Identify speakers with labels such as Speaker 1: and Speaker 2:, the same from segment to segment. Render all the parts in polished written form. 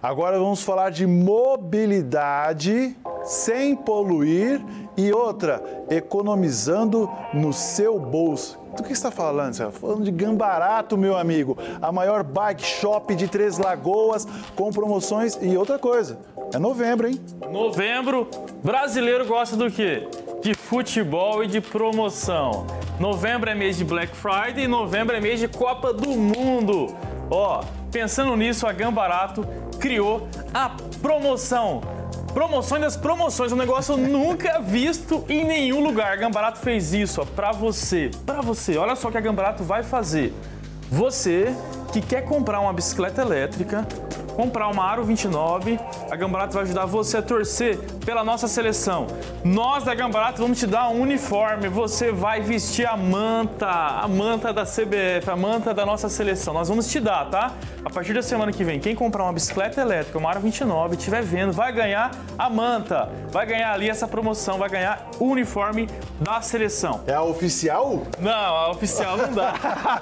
Speaker 1: Agora vamos falar de mobilidade sem poluir e outra, economizando no seu bolso. Do que você está falando? Você está falando de Gambarato, meu amigo. A maior bike shop de Três Lagoas com promoções e outra coisa. É novembro, hein?
Speaker 2: Novembro, brasileiro gosta do quê? De futebol e de promoção. Novembro é mês de Black Friday e novembro é mês de Copa do Mundo. Ó, pensando nisso, a Gambarato criou a promoção. Promoções das promoções, um negócio nunca visto em nenhum lugar. A Gambarato fez isso, ó, pra você. Olha só o que a Gambarato vai fazer. Você que quer comprar uma bicicleta elétrica, comprar uma Aro 29, a Gambarato vai ajudar você a torcer pela nossa seleção. Nós da Gambarato vamos te dar um uniforme, você vai vestir a manta da CBF, a manta da nossa seleção. Nós vamos te dar, tá? A partir da semana que vem, quem comprar uma bicicleta elétrica, uma Aro 29, estiver vendo, vai ganhar a manta, vai ganhar ali essa promoção, vai ganhar o uniforme da seleção.
Speaker 1: É a oficial?
Speaker 2: Não, a oficial não dá.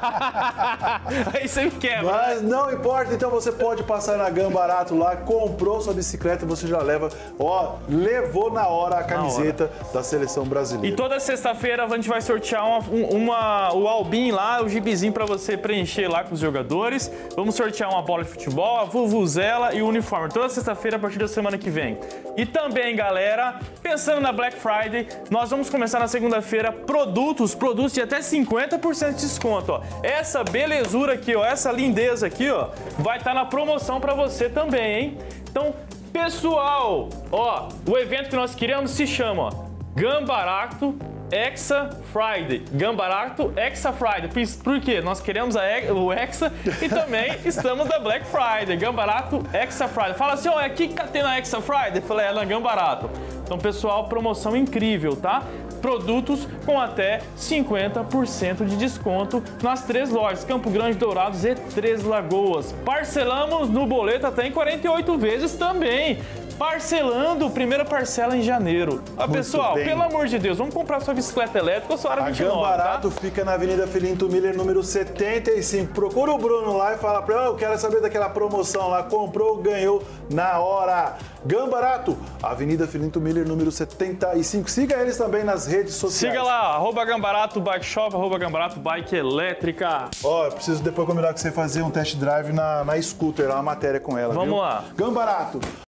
Speaker 2: Aí você me quebra.
Speaker 1: Mas não importa, então você pode passar na Gambarato lá, comprou sua bicicleta, você já leva, ó, levou na hora a camiseta da seleção brasileira.
Speaker 2: E toda sexta-feira a gente vai sortear o albim lá, o gibizinho pra você preencher lá com os jogadores. Vamos sortear uma bola de futebol, a vuvuzela e o uniforme. Toda sexta-feira a partir da semana que vem. E também, galera, pensando na Black Friday, nós vamos começar na segunda-feira produtos de até 50% de desconto, ó. Essa belezura aqui, ó, essa lindeza aqui, ó, vai estar na promoção pra você também, hein? Então, pessoal, ó, o evento que nós queremos se chama, ó, Gambarato Hexa Friday. Gambarato Hexa Friday. Por quê? Nós queremos o Hexa e também estamos na Black Friday. Gambarato Hexa Friday. Fala assim, ó, aqui que tem na Hexa Friday? Eu falei, é na Gambarato. Então, pessoal, promoção incrível, tá? Produtos com até 50% de desconto nas 3 lojas, Campo Grande, Dourados e Três Lagoas. Parcelamos no boleto até em 48 vezes também. Parcelando, primeira parcela em janeiro. Ó, pessoal, pelo amor de Deus, vamos comprar sua bicicleta elétrica ou sua Aro 29,
Speaker 1: A Gambarato, tá? Fica na Avenida Filinto Miller, número 75. Procura o Bruno lá e fala pra ele, eu quero saber daquela promoção lá. Comprou, ganhou na hora. Gambarato, Avenida Filinto Miller, número 75. Siga eles também nas redes sociais.
Speaker 2: Siga lá, @Gambarato Bike Shop, @Gambarato Bike Elétrica.
Speaker 1: Ó, eu preciso depois combinar com você fazer um test drive na scooter, lá, uma matéria com ela.
Speaker 2: Vamos lá.
Speaker 1: Gambarato.